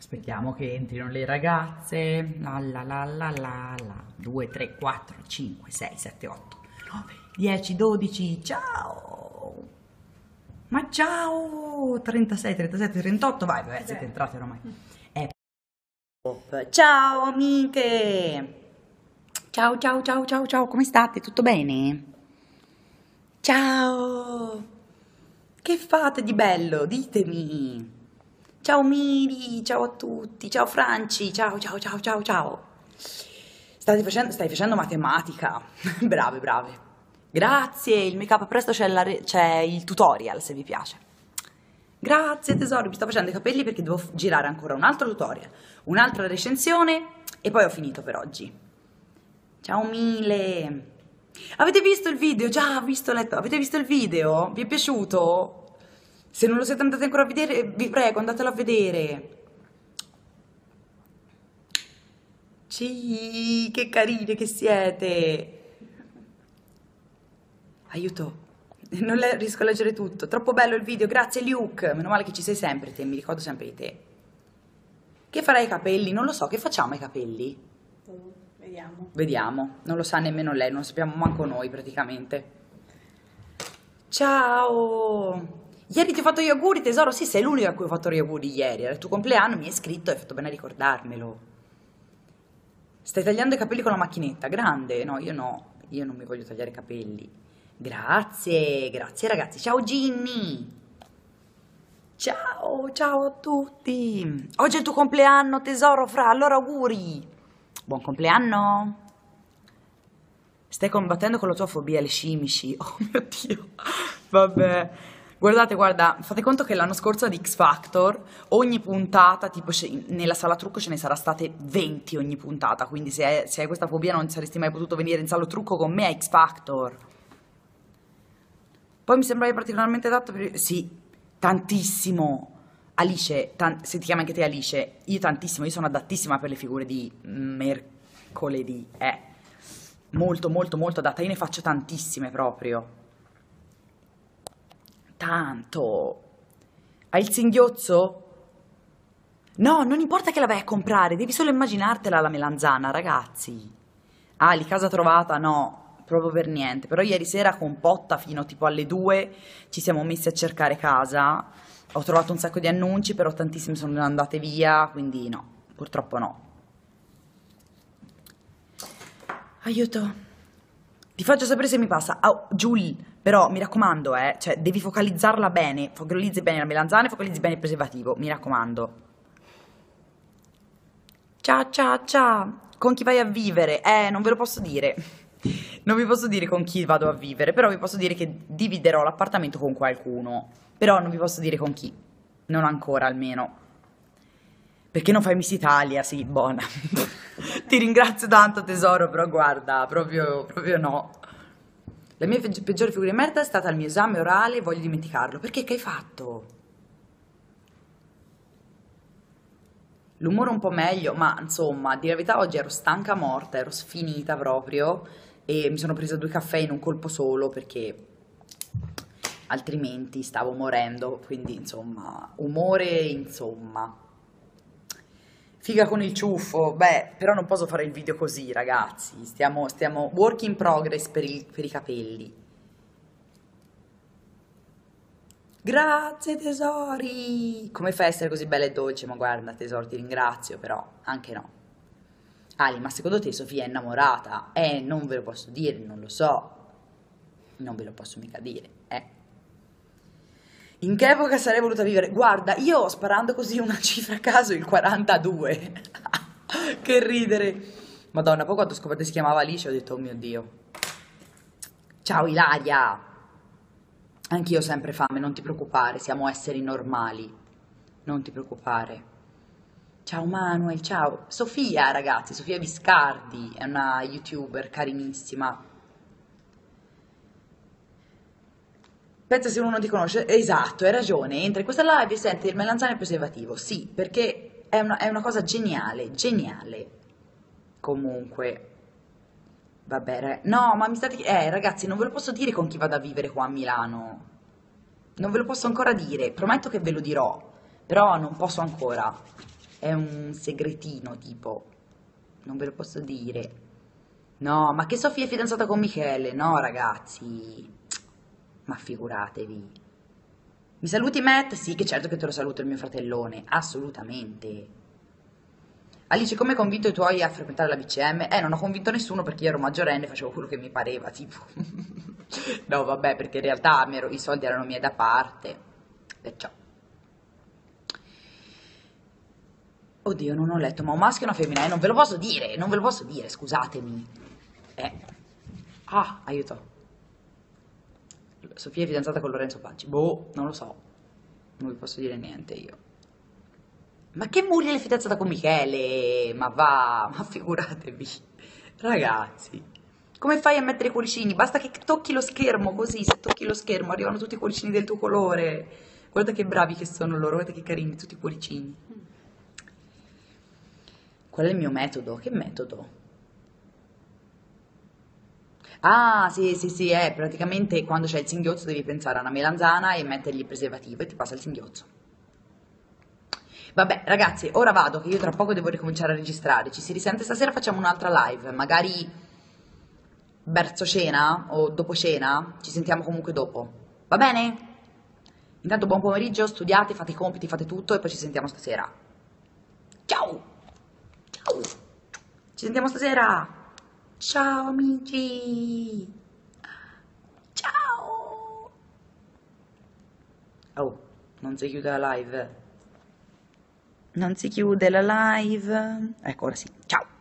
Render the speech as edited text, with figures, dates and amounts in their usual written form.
Aspettiamo che entrino le ragazze. La la la la la la. 2, 3, 4, 5, 6, 7, 8, 9, 10, 12. Ciao! Ma ciao! 36, 37, 38. Vai, vabbè, siete entrate ormai. Ciao amiche! Ciao, ciao, ciao, ciao, ciao. Come state? Tutto bene? Ciao! Che fate di bello? Ditemi! Ciao Miri, ciao a tutti, ciao Franci, ciao, ciao, ciao, ciao, ciao. Stai facendo matematica. Brave, brave. Grazie, il make up presto c'è il tutorial se vi piace. Grazie tesori, mi sto facendo i capelli perché devo girare ancora un altro tutorial, un'altra recensione e poi ho finito per oggi. Ciao Mile. Avete visto il video? Già, ho visto, letto. Avete visto il video? Vi è piaciuto? Se non lo siete andati ancora a vedere, vi prego, andatelo a vedere. Sì, che carine che siete. Aiuto, non riesco a leggere tutto. Troppo bello il video, grazie Luke. Meno male che ci sei sempre te, mi ricordo sempre di te. Che farai ai capelli? Non lo so, che facciamo ai capelli? Vediamo. Vediamo, non lo sa nemmeno lei, non lo sappiamo manco noi praticamente. Ciao! Ieri ti ho fatto gli auguri tesoro, sì sei l'unica a cui ho fatto gli auguri ieri, era il tuo compleanno, mi hai scritto e hai fatto bene a ricordarmelo. Stai tagliando i capelli con la macchinetta, grande? No, io non mi voglio tagliare i capelli. Grazie, grazie ragazzi, ciao Ginny! Ciao, ciao a tutti! Oggi è il tuo compleanno tesoro, Fra, allora auguri! Buon compleanno! Stai combattendo con la tua fobia alle scimici. Oh mio Dio. Vabbè. Guardate, guarda, fate conto che l'anno scorso ad X Factor ogni puntata, tipo nella sala trucco ce ne sarà state 20 ogni puntata, quindi se hai questa fobia non saresti mai potuto venire in sala trucco con me a X Factor. Poi mi sembravi particolarmente adatto per... Sì, tantissimo. Alice, se ti chiami anche te Alice, io tantissimo, io sono adattissima per le figure di mercoledì, molto molto molto adatta, io ne faccio tantissime proprio. Tanto. Hai il singhiozzo? No, non importa che la vai a comprare, devi solo immaginartela la melanzana, ragazzi. Ah, di casa trovata? No, proprio per niente. Però ieri sera con Potta fino tipo alle 2 ci siamo messi a cercare casa. Ho trovato un sacco di annunci, però tantissimi sono andate via, quindi no, purtroppo no. Aiuto. Ti faccio sapere se mi passa. Oh, Giulia, però mi raccomando, cioè devi focalizzarla bene. Focalizzi bene la melanzana e focalizzi bene il preservativo, mi raccomando. Ciao, ciao, ciao. Con chi vai a vivere? Non ve lo posso dire. Non vi posso dire con chi vado a vivere, però vi posso dire che dividerò l'appartamento con qualcuno. Però non vi posso dire con chi. Non ancora, almeno. Perché non fai Miss Italia? Sì, buona. Ti ringrazio tanto tesoro, però guarda, proprio no. La mia peggiore figura di merda è stata il mio esame orale, voglio dimenticarlo. Perché che hai fatto? L'umore un po' meglio, ma insomma, a dire la verità oggi ero stanca morta, ero sfinita proprio e mi sono presa 2 caffè in un colpo solo perché altrimenti stavo morendo, quindi insomma, umore insomma. Figa con il ciuffo, beh, però non posso fare il video così, ragazzi. Stiamo work in progress per i capelli. Grazie tesori! Come fai a essere così bella e dolce? Ma guarda tesoro, ti ringrazio, però anche no. Ali, ma secondo te Sofia è innamorata? Non ve lo posso dire, non lo so. Non ve lo posso mica dire, In che epoca sarei voluta vivere? Guarda, io sparando così una cifra a caso, il 42. Che ridere. Madonna, poi quando ho scoperto che si chiamava Alice ho detto, oh mio Dio. Ciao Ilaria. Anch'io ho sempre fame, non ti preoccupare, siamo esseri normali. Non ti preoccupare. Ciao Manuel, ciao. Sofia, ragazzi, Sofia Viscardi, è una youtuber carinissima. Pensa se uno non ti conosce, esatto, hai ragione, entra in questa live e sente il melanzane preservativo, sì, perché è una cosa geniale, geniale. Comunque, vabbè, no, ma mi state... ragazzi, non ve lo posso dire con chi vado a vivere qua a Milano, non ve lo posso ancora dire, prometto che ve lo dirò, però non posso ancora. È un segretino, tipo. Non ve lo posso dire. No, ma che Sofia è fidanzata con Michele? No, ragazzi. Ma figuratevi. Mi saluti, Matt? Sì, che certo che te lo saluto, il mio fratellone. Assolutamente. Alice, come hai convinto i tuoi a frequentare la BCM? Non ho convinto nessuno perché io ero maggiorenne e facevo quello che mi pareva, tipo. No, vabbè, perché in realtà i soldi erano miei da parte. Perciò. Oddio, non ho letto, ma un maschio e una femmina? Non ve lo posso dire, non ve lo posso dire, scusatemi. Aiuto. Sofia è fidanzata con Lorenzo Pacci. Boh, non lo so. Non vi posso dire niente io. Ma che Muriel è fidanzata con Michele? Ma va, ma figuratevi. Ragazzi, come fai a mettere i cuoricini? Basta che tocchi lo schermo così, se tocchi lo schermo arrivano tutti i cuoricini del tuo colore. Guarda che bravi che sono loro, guarda che carini tutti i cuoricini. Qual è il mio metodo? Che metodo? Ah, sì, è praticamente quando c'è il singhiozzo devi pensare a una melanzana e mettergli il preservativo e ti passa il singhiozzo. Vabbè, ragazzi, ora vado che io tra poco devo ricominciare a registrare. Ci si risente stasera, facciamo un'altra live, magari verso cena o dopo cena, ci sentiamo comunque dopo. Va bene? Intanto buon pomeriggio, studiate, fate i compiti, fate tutto e poi ci sentiamo stasera. Ciao! Ciao! Ci sentiamo stasera! Ciao amici! Ciao! Oh, non si chiude la live. Non si chiude la live. Ecco, ora sì. Ciao!